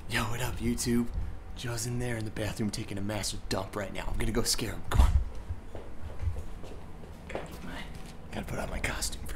Yo, what up, YouTube? Joe's in there in the bathroom taking a massive dump right now. I'm gonna go scare him. Come on. Gotta put on my costume.